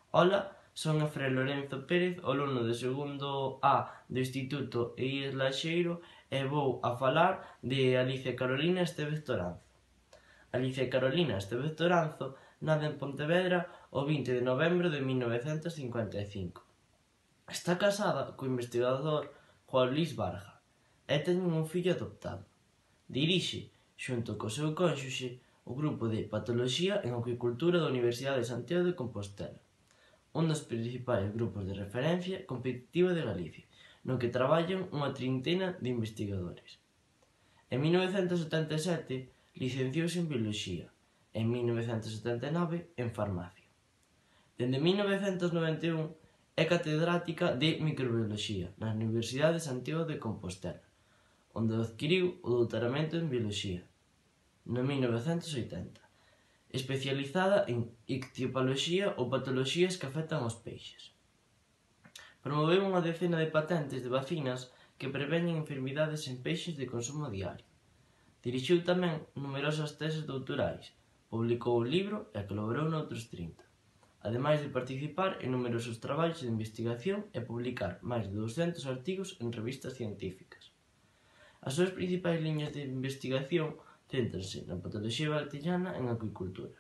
Ola, son Efraín Lorenzo Pérez, alumno de segundo A do Instituto Eiras Laxeiro e vou a falar de Alicia Carolina Estévez Toranzo. Alicia Carolina Estévez Toranzo nace en Pontevedra o 20 de novembro de 1955. Está casada co investigador Juan Luis Barja e teñen un fillo adoptado. Dirixe, xunto co seu cónxuxe, o grupo de Patoloxía en Acuicultura da Universidade de Santiago de Compostela, un dos principais grupos de referencia competitiva de Galicia, no que traballan unha trintena de investigadores. En 1977 licenciouse en Bioloxía e en 1979 en Farmacia. Dende 1991 é catedrática de Microbioloxía na Universidade de Santiago de Compostela, onde adquiriu o doutoramento en Bioloxía no 1980, especializada en ictiopatoloxía ou patoloxías que afectan aos peixes. Promoveu unha decena de patentes de vacinas que preveñen enfermidades en peixes de consumo diario. Dirixiu tamén numerosas teses doutorais, publicou un libro e colaborou noutros 30, ademais de participar en numerosos traballos de investigación e publicar máis de 200 artigos en revistas científicas. As súas principais liñas de investigación céntranse na patoloxía bacteriana en acuicultura.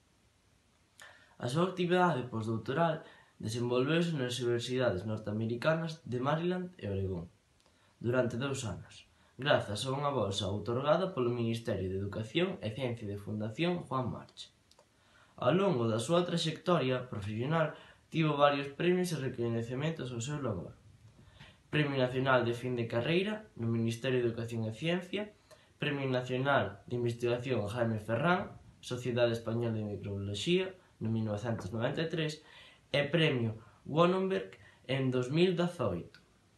A súa actividade postdoutoral desenvolveuse nas universidades norteamericanas de Maryland e Oregón durante 2 anos, grazas a unha bolsa outorgada polo Ministerio de Educación e Ciencia de Fundación Juan March. Ao longo da súa traxectoria profesional tivo varios premios e recoñecementos ao seu labor. Premio Nacional de Fin de Carreira no Ministerio de Educación e Ciencia, Premio Nacional de Investigación Jaime Ferrán, Sociedade Española de Microbioloxía, no 1993, e Premio Wannenberg en 2018.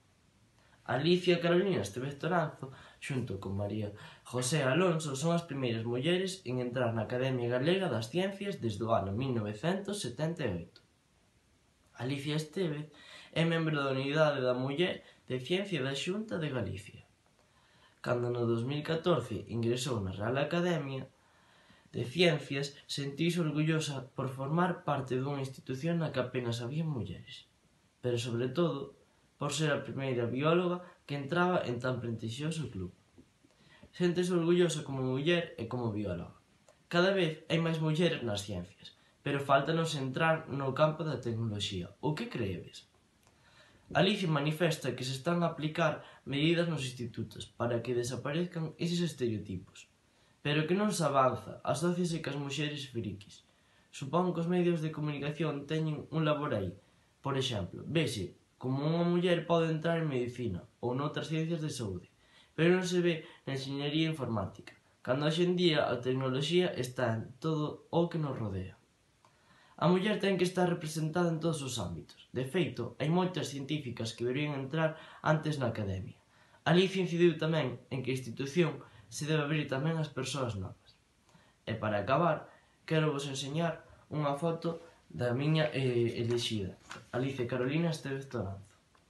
Alicia Carolina Estévez Toranzo, xunto con María José Alonso, son as primeiras mulleres en entrar na Academia Galega das Ciencias desde o ano 1978. Alicia Estévez é membro da Unidade da Muller de Ciencia da Xunta de Galicia. Cando no 2014 ingresou na Real Academia de Ciencias, sentiuse orgullosa por formar parte dunha institución na que apenas había mulleres, pero sobre todo por ser a primeira bióloga que entraba en tan prestixioso club. Séntese orgullosa como muller e como bióloga. Cada vez hai máis mulleres nas ciencias, pero fáltanos entrar no campo da tecnoloxía. O que creedes? Alicia manifesta que se están a aplicar medidas nos institutos para que desaparezcan eses estereotipos, pero que non se avanza, asóciase cas mulleres friquis. Supón que os medios de comunicación teñen un labor aí. Por exemplo, vese como unha muller pode entrar en medicina ou noutras ciencias de saúde, pero non se ve na enxeñería informática, cando hoxe en día a tecnoloxía está en todo o que nos rodea. A muller ten que estar representada en todos os ámbitos. De feito, hai moitas científicas que deberían entrar antes na academia. Alicia incidiu tamén en que a institución se debe abrir tamén ás persoas novas. E para acabar, quero vos enseñar unha foto da miña elexida, Alicia Carolina Estévez Toranzo.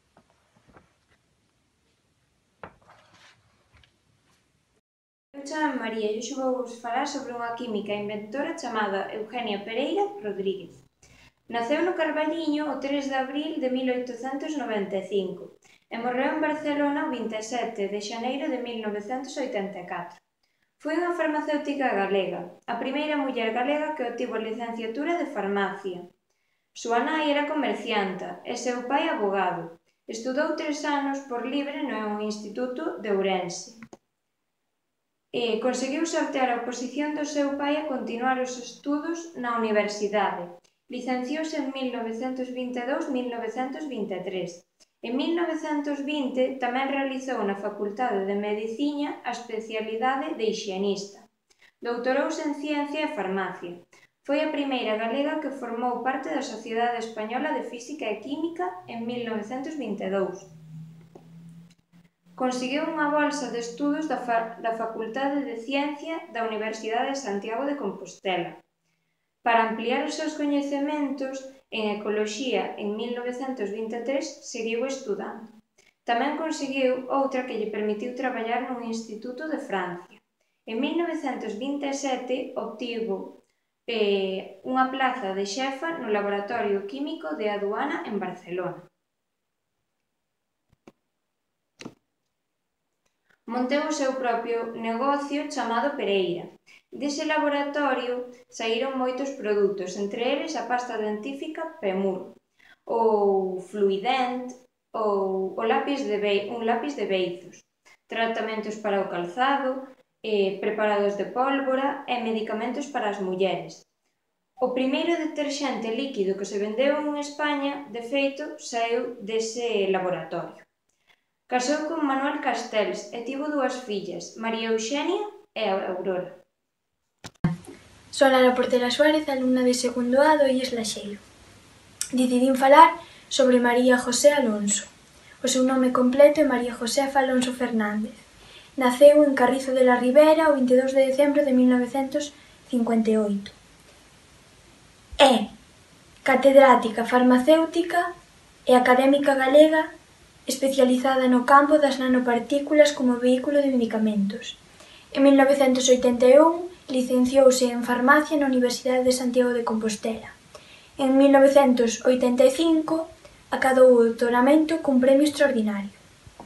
Eu chamo María e hoxe vou vos falar sobre unha química e inventora chamada Eugenia Pereira Rodríguez. Naceu no Carballiño o 3 de abril de 1895 e morreu en Barcelona o 27 de xaneiro de 1984. Foi unha farmacéutica galega, a primeira muller galega que obtivo a licenciatura de farmacia. Súa nai era comercianta e seu pai avogado. Estudou 3 anos por libre no Instituto de Ourense. Conseguiu sortear a oposición do seu pai a continuar os estudos na universidade. Licenciouse en 1922-1923. En 1920 tamén realizou na Facultade de Medicina a especialidade de hixienista. Doutorouse en Ciencia e Farmacia. Foi a primeira galega que formou parte da Sociedade Española de Física e Química en 1922. Conseguiu unha bolsa de estudos da Facultade de Ciencia da Universidade de Santiago de Compostela. Para ampliar os seus coñecementos en ecoloxía en 1923 seguiu estudando. Tamén conseguiu outra que lle permitiu traballar nun instituto de Francia. En 1927 obtivo unha plaza de xefa no Laboratorio Químico de Aduana en Barcelona. Monteu o seu propio negocio chamado Pereira. Dese laboratorio saíron moitos produtos, entre eles a pasta dentífica Pemur, ou Fluident, ou un lápis de beizos, tratamentos para o calzado, preparados de pólvora e medicamentos para as mulleres. O primeiro deterxente líquido que se vendeu en España, de feito, saíu dese laboratorio. Casou con Manuel Castells e tivo dúas fillas, María Eugenia e Aurora. Son Lara Portela Suárez, alumna de segundo A do IES Laxeiro. Decidín falar sobre María José Alonso. O seu nome completo é María Josefa Alonso Fernández. Naceu en Carrizo de la Ribera o 22 de decembro de 1958. É catedrática farmacéutica e académica galega especializada no campo das nanopartículas como vehículo de medicamentos. En 1981 licenciouse en farmacia na Universidade de Santiago de Compostela. En 1985 acadou o doutoramento cun premio extraordinario.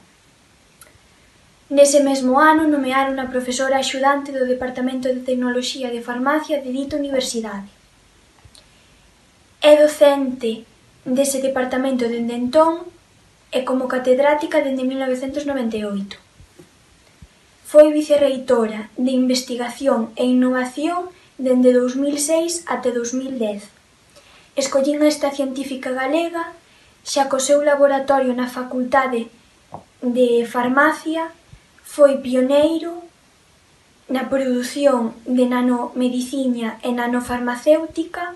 Nese mesmo ano nomearon a profesora axudante do Departamento de Tecnoloxía de Farmacia de dita universidade. É docente dese departamento dende entón e como catedrática dende 1998. Foi vicerreitora de Investigación e Innovación dende 2006 até 2010. Escollín esta científica galega xa co seu laboratorio na Facultade de Farmacia foi pioneiro na produción de nanomedicina e nanofarmacéutica,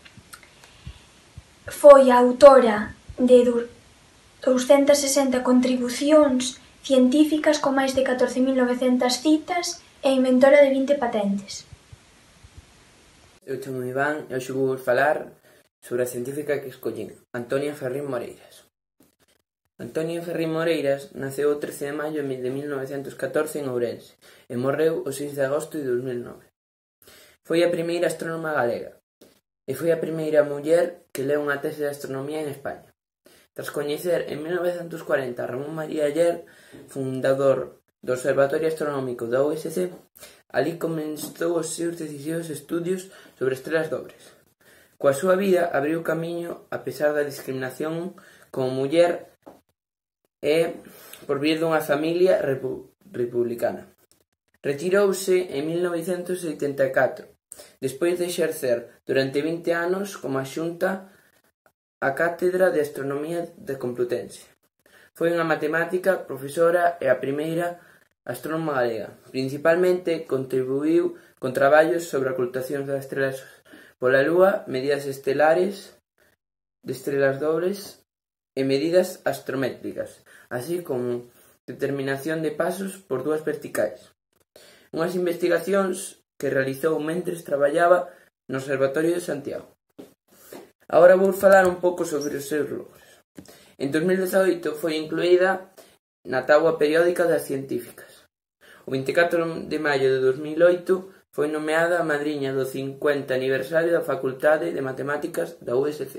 foi a autora de 260 contribucións científicas con máis de 14.900 citas e inventora de 20 patentes. Eu chamo Iván e hoxe vou falar sobre a científica que escollín, Antonia Ferrín Moreiras. Antonia Ferrín Moreiras naceu o 13 de maio de 1914 en Ourense e morreu o 6 de agosto de 2009. Foi a primeira astrónoma galega e foi a primeira muller que leu unha tese de astronomía en España. Tras coñecer en 1940 a Ramón María Aller, fundador do Observatorio Astronómico da USC, alí comenzou os seus decisivos estudios sobre estrelas dobres. Coa súa vida abriu camiño a pesar da discriminación como muller e por vir dunha familia republicana. Retirouse en 1984, despois de exercer durante 20 anos como adxunta á Cátedra de Astronomía de Complutense. Foi unha matemática, profesora e a primeira astrónoma galega. Principalmente contribuíu con traballos sobre a ocultación das estrelas pola Lúa, medidas estelares de estrelas dobres e medidas astrométricas, así como determinación de pasos por dúas verticais. Unhas investigacións que realizou mentres traballaba no Observatorio de Santiago. Agora vou falar un pouco sobre os seus logros. En 2018 foi incluída na táboa periódica das científicas. O 24 de maio de 2008 foi nomeada a madriña do 50 aniversario da Facultade de Matemáticas da USC.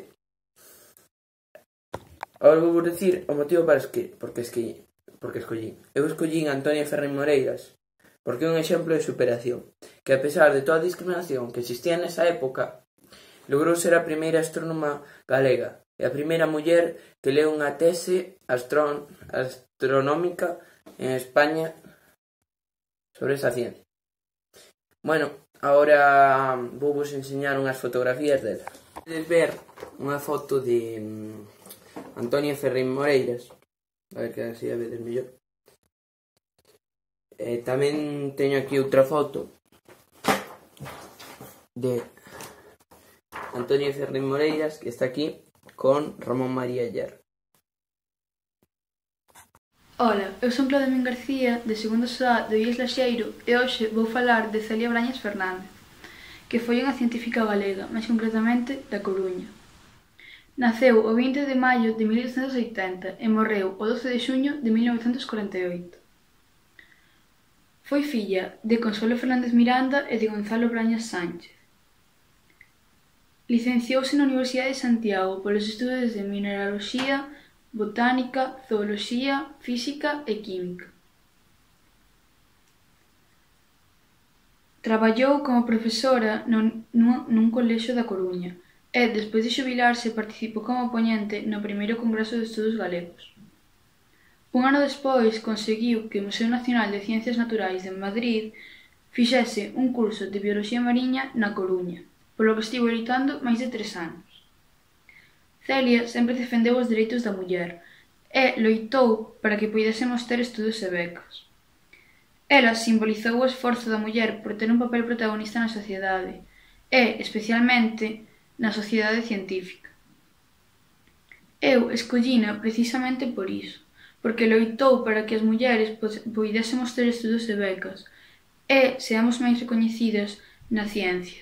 Agora vou dicir o motivo porque escollín. Eu escollín a Antonia Ferrín Moreiras porque é un exemplo de superación, que a pesar de toda a discriminación que existía nesa época, logrou ser a primeira astrónoma galega e a primeira muller que leu unha tese astronómica en España sobre esa ciencia. Bueno, agora vou vos enseñar unhas fotografías dela. Podedes ver unha foto de Antonia Ferrín Moreiras, a ver que así a vedes mellor. Tamén teño aquí outra foto de Antonia Ferrín Moreiras, que está aquí con Ramón María Aller. Ola, eu son Claudemín García, de segundo A do IES Laxeiro, e hoxe vou falar de Celia Brañas Fernández, que foi unha científica galega, máis concretamente da Coruña. Naceu o 20 de maio de 1880 e morreu o 12 de xuño de 1948. Foi filla de Consuelo Fernández Miranda e de Gonzalo Brañas Sánchez. Licenciouse na Universidade de Santiago polos estudos de Mineraloxía, Botánica, Zooloxía, Física e Química. Traballou como profesora nun colexio da Coruña e, despois de xubilarse, participou como poñente no primeiro Congreso de Estudos Galegos. Un ano despois conseguiu que o Museo Nacional de Ciencias Naturais de Madrid fixese un curso de Bioloxía Mariña na Coruña, polo que estivo loitando máis de 3 anos. Celia sempre defendeu os dereitos da muller e loitou para que puidésemos ter estudos e becas. Ela simbolizou o esforzo da muller por ter un papel protagonista na sociedade e, especialmente, na sociedade científica. Eu escollina precisamente por iso, porque loitou para que as mulleres puidésemos ter estudos e becas e seamos máis recoñecidas na ciencia.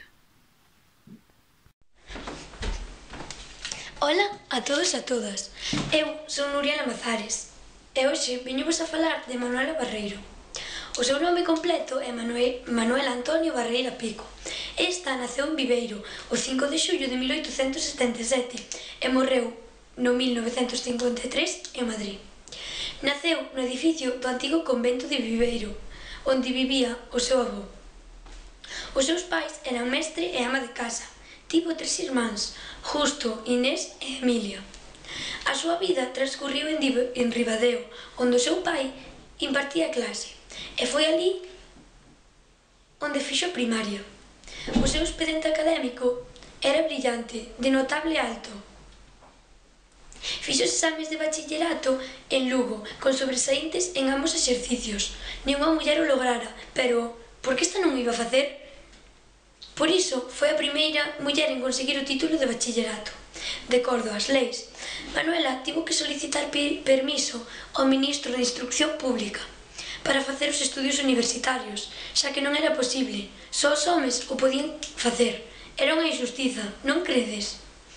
Ola a todos e a todas. Eu son Nuria Lamazares e hoxe viñovos a falar de Manuela Barreiro. O seu nome completo é Manuel Antonio Barreira Pico. Esta naceu en Viveiro o 5 de xullo de 1877 e morreu no 1953 en Madrid. Naceu no edificio do antigo convento de Viveiro, onde vivía o seu avó. Os seus pais eran mestre e ama de casa. Tivo 3 irmáns, Justo, Inés e Emilia. A súa vida transcurriu en Ribadeo, onde o seu pai impartía clase, e foi ali onde fixo a primaria. O seu expediente académico era brillante, de notable alto. Fixo os exames de bachillerato en Lugo, con sobresaíntes en ambos exercicios. Ningunha muller o lograra, pero por que esta non o iba a facer? Por iso, foi a primeira muller en conseguir o título de bachillerato. De acordo ás leis, Manuela tivo que solicitar permiso ao ministro de Instrucción Pública para facer os estudios universitarios, xa que non era posible. Só os homes o podían facer. Era unha injustiza, non credes?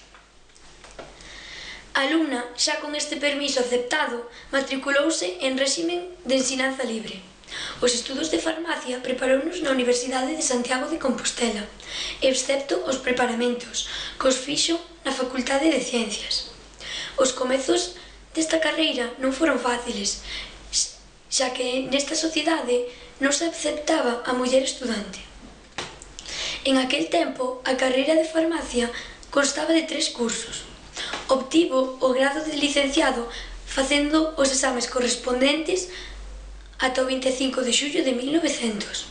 A alumna, xa con este permiso aceptado, matriculouse en réximen de ensinanza libre. Os estudos de farmacia preparounos na Universidade de Santiago de Compostela, excepto os preparamentos, que os fixo na Facultade de Ciencias. Os comezos desta carreira non foron fáciles, xa que nesta sociedade non se aceptaba a muller estudante. En aquel tempo, a carreira de farmacia constaba de 3 cursos. Obtivo o grado de licenciado facendo os exames correspondentes ata o 25 de xullo de 1900.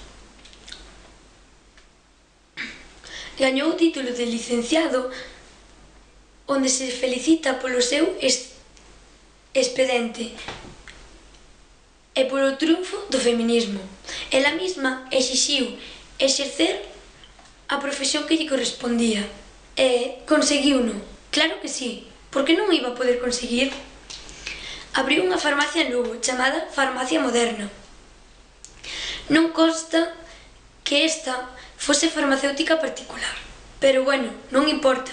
Gañou o título de licenciado, onde se felicita polo seu expediente e polo triunfo do feminismo. Ela mesma exixiu exercer a profesión que lle correspondía e conseguiuno. Claro que sí, por que non o iba a poder conseguir? Abriu unha farmacia en Lugo, chamada Farmacia Moderna. Non consta que esta fose farmacéutica particular, pero bueno, non importa.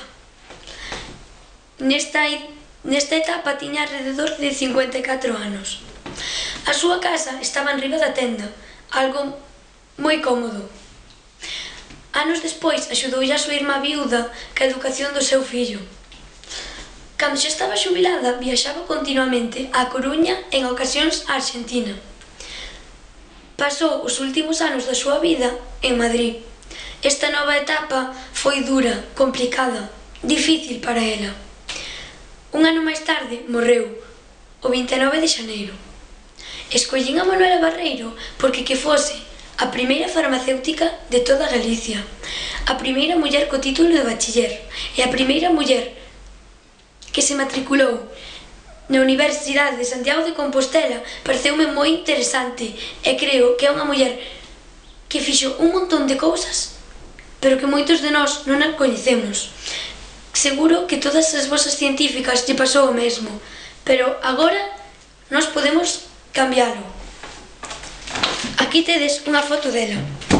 Nesta etapa tiña alrededor de 54 anos. A súa casa estaba enriba da tenda, algo moi cómodo. Anos despois axudoulle a súa irmá viúda ca educación do seu fillo. Cando xa estaba xubilada, viaxaba continuamente á Coruña, en ocasións á Argentina. Pasou os últimos anos da súa vida en Madrid. Esta nova etapa foi dura, complicada, difícil para ela. Un ano máis tarde morreu, o 29 de xaneiro. Escollín a Manuela Barreiro porque que fose a primeira farmacéutica de toda Galicia, a primeira muller co título de bachiller e a primeira muller que se matriculou na Universidade de Santiago de Compostela. Pareceume moi interesante e creo que é unha muller que fixo un montón de cousas, pero que moitos de nós non a coñecemos. Seguro que todas as vosas científicas lle pasou o mesmo, pero agora nós podemos cambiálo. Aquí tedes unha foto dela,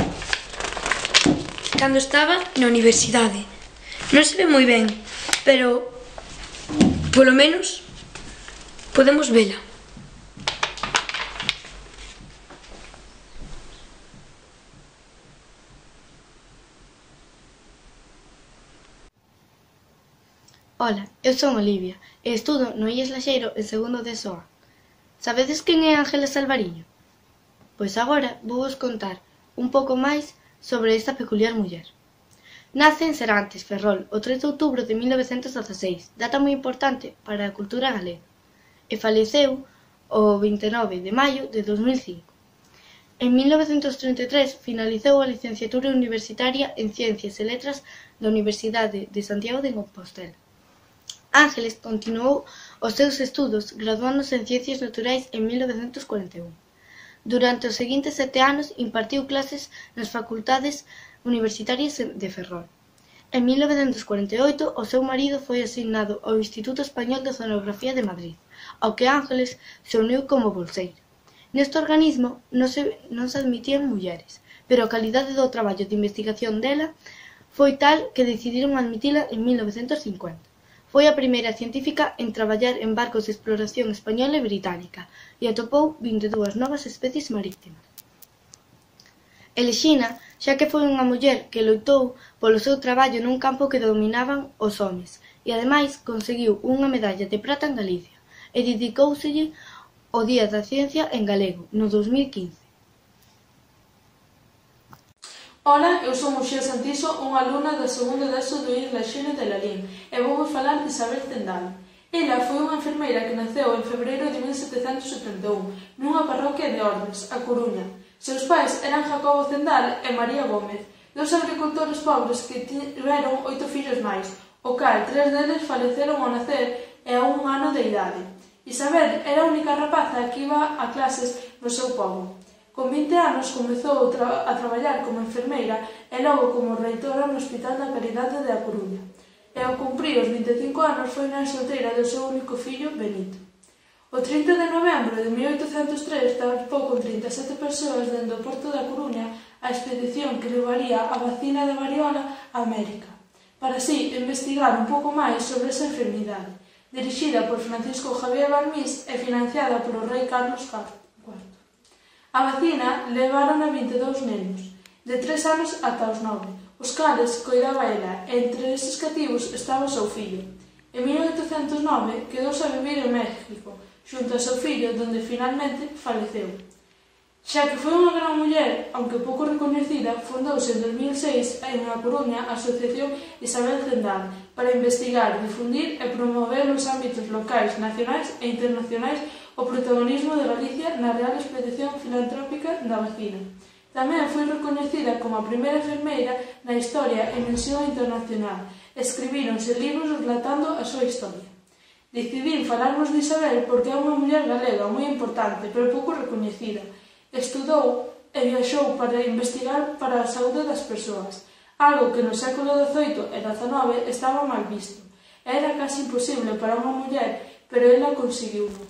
cando estaba na universidade. Non se ve moi ben, pero polo menos podemos vela. Ola, eu son Olivia e estudo no IES Laxeiro en segundo de SOA. Sabedes quen é Ángeles Alvariño? Pois agora vou vos contar un pouco máis sobre esta peculiar muller. Nace en Serantes, Ferrol, o 3 de outubro de 1916, data moi importante para a cultura galega, e faleceu o 29 de maio de 2005. En 1933 finalizou a licenciatura universitaria en Ciencias e Letras da Universidade de Santiago de Compostela. Ángeles continuou os seus estudos graduándose en Ciencias Naturais en 1941. Durante os seguintes 7 anos impartiu clases nas facultades universitarias de Ferrol. En 1948 o seu marido foi asignado ao Instituto Español de Oceanografía de Madrid, ao que Ángeles se uniu como bolseira. Neste organismo non se admitían mulleres, pero a calidade do traballo de investigación dela foi tal que decidiron admitila en 1950. Foi a primeira científica en traballar en barcos de exploración española e británica e atopou 22 novas especies marítimas. Elixina, xa que foi unha muller que loitou polo seu traballo nun campo que dominaban os homes e ademais conseguiu unha medalla de prata en Galicia e dedicóuselle o Día da Ciencia en galego no 2015. Ola, eu son Muxía Santiso, unha alumna do segundo ESO do IES Laxeiro de Lalín e vou vos falar de Isabel Zendal. Ela foi unha enfermeira que naceu en febreiro de 1771 nunha parroquia de Ordes, a Coruña. Seus pais eran Jacobo Zendal e María Gómez, dous agricultores pobres que tiveron 8 fillos máis, o cal 3 deles faleceron ao nacer e a 1 ano de idade. Isabel era a única rapaza que iba a clases no seu pobo. Con 20 anos comezou a traballar como enfermeira e logo como reitora no Hospital da Caridade de A Coruña. E ao cumprir os 25 anos foi nai solteira do seu único fillo, Benito. O 30 de novembro de 1803 zarpou con 37 persoas dende o porto da Coruña a expedición que levaría a vacina da variola a América, para así investigar un pouco máis sobre esa enfermidade, dirixida por Francisco Javier Balmís e financiada polo rei Carlos IV. A vacina levaron a 22 nenos, de 3 anos ata os 9, os cales coidaba ela, e entre estes cativos estaba o seu fillo. En 1809 quedouse a vivir en México, xunto ao seu fillo, donde finalmente faleceu. Xa que foi unha gran muller, aunque pouco recoñecida, fundouse en 2006 en A Coruña a Asociación Isabel Zendal para investigar, difundir e promover nos ámbitos locais, nacionais e internacionais o protagonismo de Galicia na real expedición filantrópica da vacina. Tamén foi recoñecida como a primeira enfermeira na historia en misión internacional. Escribíronse libros relatando a súa historia. Decidín falarvos de Isabel porque é unha muller galega moi importante, pero pouco recoñecida. Estudou e viaxou para investigar para a saúde das persoas, algo que no século XVIII e XIX estaba mal visto. Era casi imposible para unha muller, pero ela conseguiuno.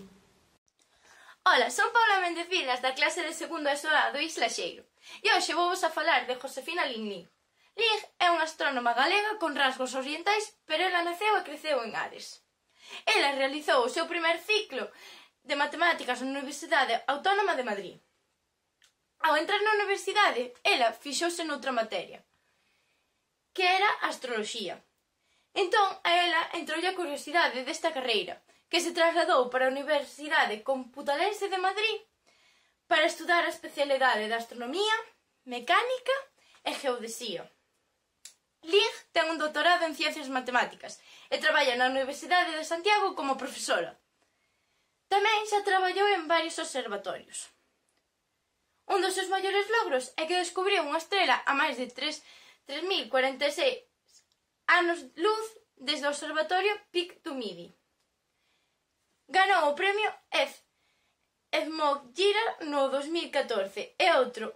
Ola, son Paula Mendecinas da clase de segundo ESO do IES Laxeiro e hoxe vou vos a falar de Josefina Ling. Ling é unha astrónoma galega con rasgos orientais, pero ela naceu e creceu en Ares. Ela realizou o seu primer ciclo de matemáticas na Universidade Autónoma de Madrid. Ao entrar na universidade, ela fixouse noutra materia, que era astroloxía. Entón, a ela entroulle a curiosidade desta carreira, que se trasladou para a Universidade Computalense de Madrid para estudar a especialidade de astronomía, mecánica e geodesía. Ling ten un doutorado en Ciencias Matemáticas e traballa na Universidade de Santiago como profesora. Tamén xa traballou en varios observatorios. Un dos seus maiores logros é que descubriu unha estrela a máis de 3.046 anos luz desde o observatorio Pic du Midi. Ganou o premio Edmond Gira no 2014 e outro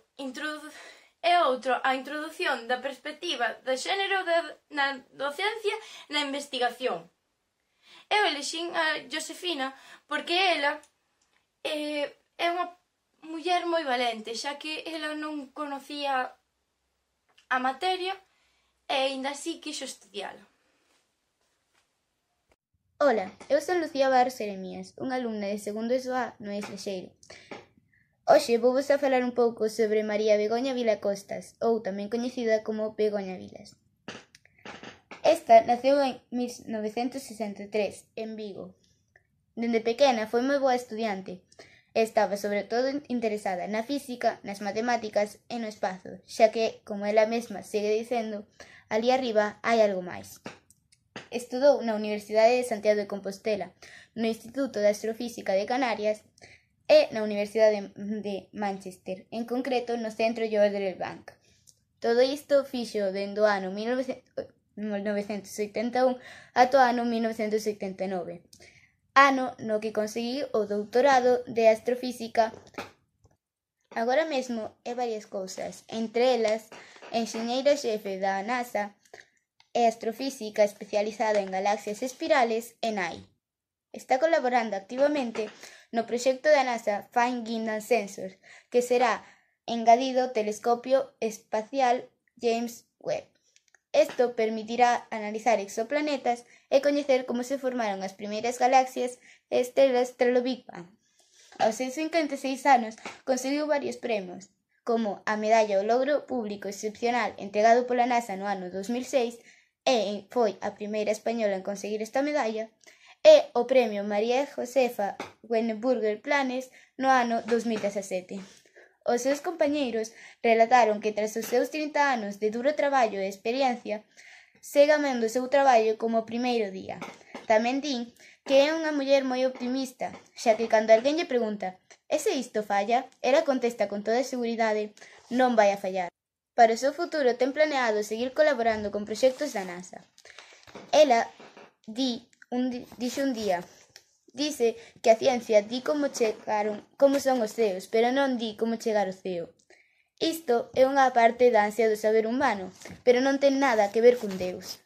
a introdución da perspectiva de xénero na docencia na investigación. Eu elixín a Josefina porque ela é unha muller moi valente, xa que ela non conocía a materia e aínda así quixo estudiala. Ola, eu son Lucía Barros Jeremías, unha alumna de segundo ESO A no IES Laxeiro. Hoxe vou vos a falar un pouco sobre María Begoña Vila Costas, ou tamén coñecida como Begoña Vilas. Esta naceu en 1963, en Vigo. Dende pequena foi moi boa estudiante. Estaba sobre todo interesada na física, nas matemáticas e no espazo, xa que, como ela mesma segue dicendo, ali arriba hai algo máis. Estudou na Universidade de Santiago de Compostela, no Instituto de Astrofísica de Canarias e na Universidade de Manchester, en concreto no Centro Jodrell Bank. Todo isto fixo dende o ano 1981 ata o ano 1979, ano no que conseguiu o doutorado de Astrofísica. Agora mesmo é varias cousas, entre elas, enxeñeira xefe da NASA e astrofísica especializada en galaxias espirales e NAI. Está colaborando activamente no proxecto da NASA Fine Guidance Sensor, que será engadido ao telescopio espacial James Webb. Isto permitirá analizar exoplanetas e coñecer como se formaron as primeiras galaxias e estrelas tras o Big Bang. Aos seus 56 anos conseguiu varios premios, como a Medalla ao Logro Público Excepcional entregado pola NASA no ano 2006 e foi a primeira española en conseguir esta medalla, e o Premio María Josefa Weinberger Planes no ano 2017. Os seus compañeiros relataron que tras os seus 30 anos de duro traballo e experiencia, segue amendo o seu traballo como o primeiro día. Tamén din que é unha muller moi optimista, xa que cando alguén lle pregunta «E se isto falla?», ela contesta con toda seguridade «Non vai a fallar». Para o seu futuro ten planeado seguir colaborando con proxectos da NASA. Ela dixo un día «Dice que a ciencia di como son os ceos, pero non di como chegar ao ceo. Isto é unha parte da ansia do saber humano, pero non ten nada que ver con Deus».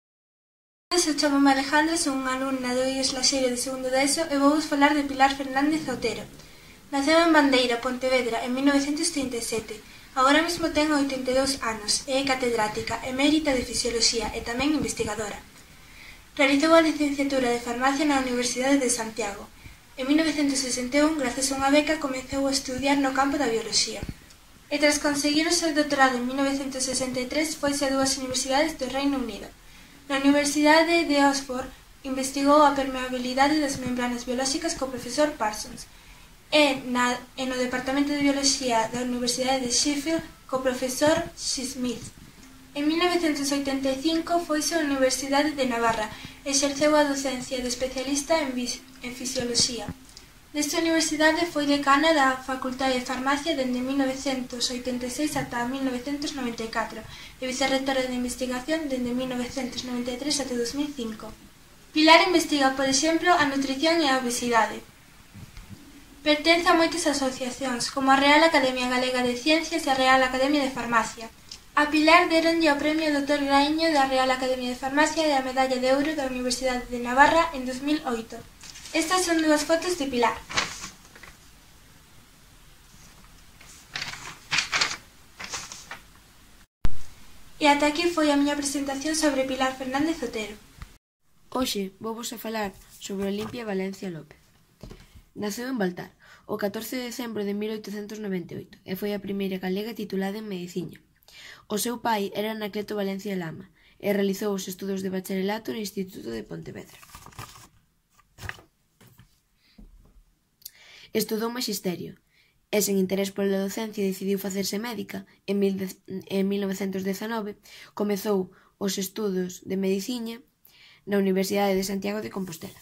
Eu chamo-me Alejandra, son unha alumna do IES Laxeiro de segundo de ESO e vou vos falar de Pilar Fernández Otero. Naceu en Bandeira, Pontevedra, en 1937. Agora mesmo ten 82 anos e é catedrática emérita de Fisioloxía e tamén investigadora. Realizou a licenciatura de Farmacia na Universidade de Santiago. En 1961, grazas a unha beca, comezou a estudiar no campo da bioloxía. E tras conseguir o seu doutorado en 1963, foise a 2 universidades do Reino Unido. Na Universidade de Oxford, investigou a permeabilidade das membranas biolóxicas co profesor Parsons e no Departamento de Bioloxía da Universidade de Sheffield co profesor Smith. En 1985 foise á Universidade de Navarra e exerceu a docencia de especialista en fisioloxía. Nesta universidade foi decana da Facultade de Farmacia dende 1986 ata 1994 e vicerrectora de investigación dende 1993 ata 2005. Pilar investiga, por exemplo, a nutrición e a obesidade. Pertence a moitas asociacións, como a Real Academia Galega de Ciencias e a Real Academia de Farmacia. A Pilar deronlle o Premio Dr. Graíño da Real Academia de Farmacia e a Medalla de Ouro da Universidade de Navarra en 2008. Estas son 2 fotos de Pilar. E ata aquí foi a miña presentación sobre Pilar Fernández Otero. Hoxe vou vos a falar sobre Olimpia Valencia López. Naceu en Baltar o 14 de decembro de 1898 e foi a primeira galega titulada en Medicina. O seu pai era Anacleto Valencia Lama e realizou os estudos de bacharelato no Instituto de Pontevedra. Estudou Maxisterio e, sen interés pola docencia, decidiu facerse médica. En 1919 comezou os estudos de Medicina na Universidade de Santiago de Compostela,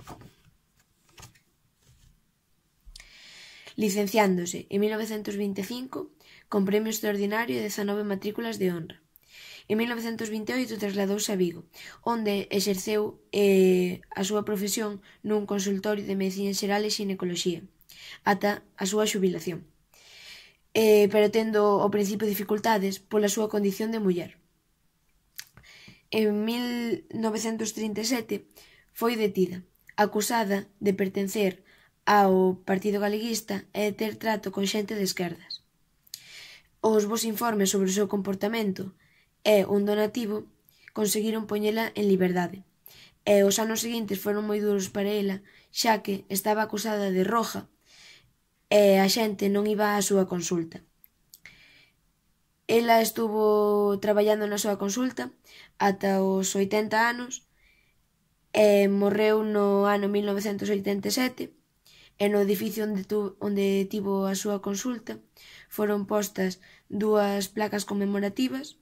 licenciándose en 1925 con premio extraordinario e 19 matrículas de honra. En 1928 trasladouse a Vigo, onde exerceu a súa profesión nun consultorio de medicina xeral e xinecoloxía, ata a súa xubilación, pero tendo ao principio dificultades pola súa condición de muller. En 1937 foi detida, acusada de pertencer ao Partido Galeguista e de ter trato con xente de esquerdas. Os bons informes sobre o seu comportamento e un donativo conseguiron poñela en liberdade, e os anos seguintes foron moi duros para ela, xa que estaba acusada de roja e a xente non iba á súa consulta. Ela estuvo traballando na súa consulta ata os 80 anos e morreu no ano 1987 e no edificio onde tivo a súa consulta foron postas 2 placas conmemorativas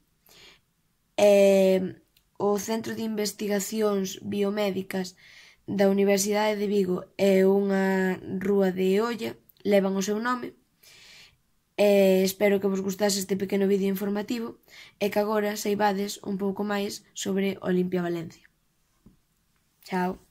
e o Centro de Investigacións Biomédicas da Universidade de Vigo e unha rúa de Oia levan o seu nome. Espero que vos gustase este pequeno vídeo informativo e que agora saibades un pouco máis sobre Olimpia Valencia. Chao.